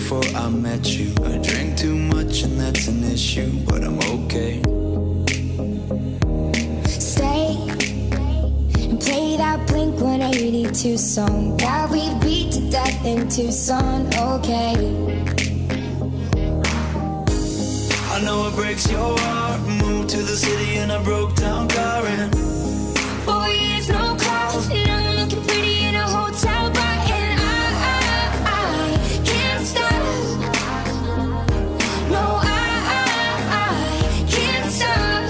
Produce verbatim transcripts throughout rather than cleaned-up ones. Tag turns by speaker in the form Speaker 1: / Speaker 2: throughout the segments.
Speaker 1: before I met you. I drink too much and that's an issue, but I'm okay.
Speaker 2: Stay and play that Blink one eighty-two song that we beat to death in Tucson, okay.
Speaker 1: I know it breaks your heart. Moved to the city in a broke down car and
Speaker 2: four years, no call. Now you're looking pretty in a hotel bar. And I, I, I can't stop. No, I, I, I can't stop.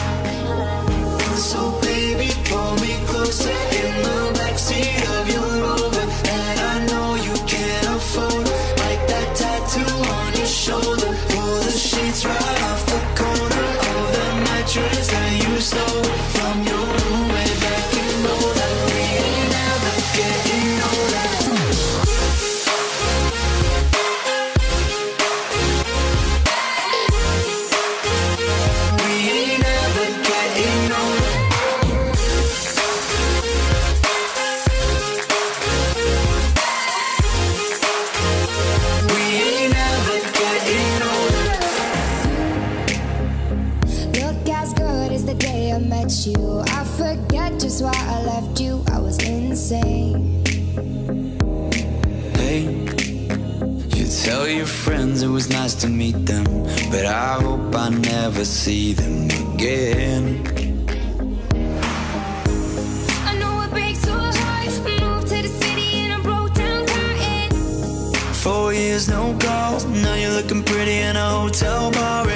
Speaker 1: so baby, pull me closer in the backseat of your Rover. And I know you can't afford like that tattoo on your shoulder. Pull the sheets right off the corner of the mattress that you stole from your roommate back in Boulder. We ain't never getting older. We ain't never getting older. We ain't never getting older.
Speaker 2: Look as good as the day I met you. I forget just why I left you. I was insane.
Speaker 1: Hey, you tell your friends it was nice to meet them, but I hope I never see them again.
Speaker 2: I know it breaks your heart. Moved to the city in a broke down car and
Speaker 1: Four years, no calls. Now you're looking pretty in a hotel bar.